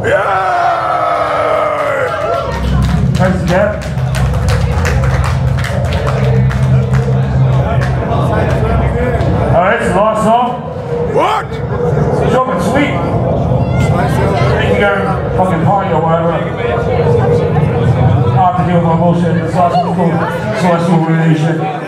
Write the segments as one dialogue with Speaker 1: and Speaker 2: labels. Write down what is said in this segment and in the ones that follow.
Speaker 1: Thanks again. Alright, it's a last song.
Speaker 2: What?
Speaker 1: It's short and sweet. You can go fucking party or whatever. I have to deal with my bullshit. This last one's called Celestial Relation.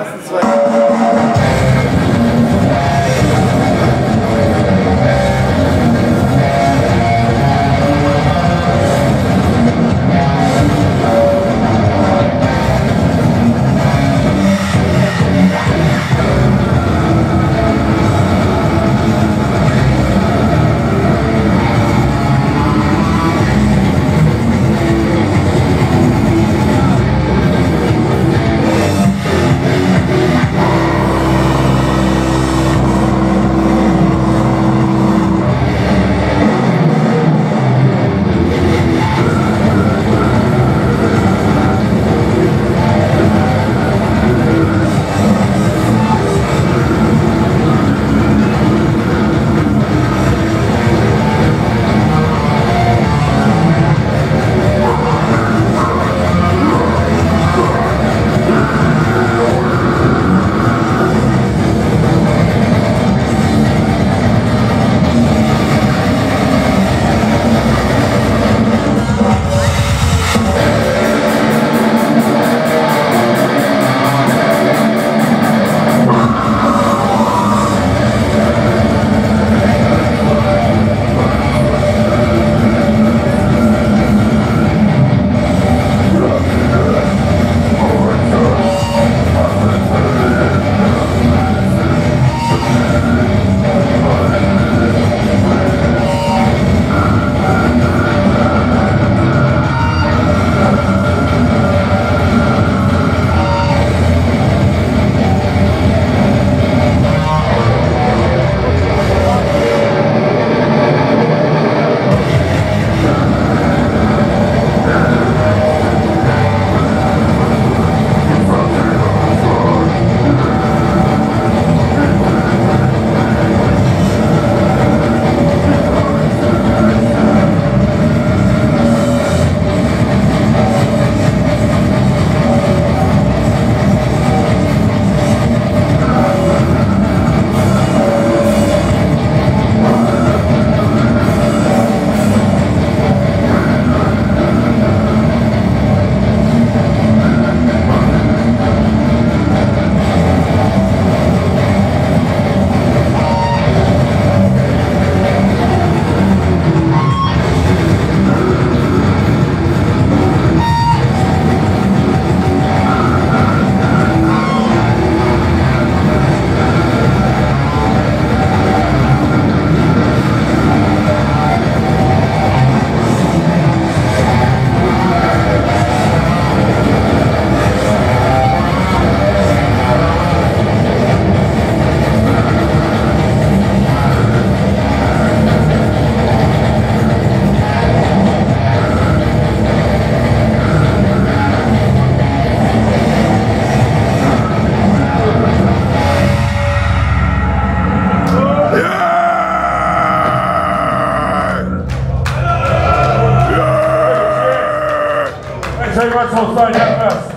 Speaker 1: Take right till starting out first.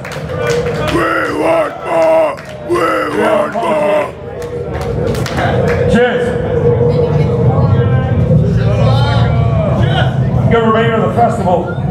Speaker 2: We want more! We want more!
Speaker 1: Cheers! Good remainder of the festival.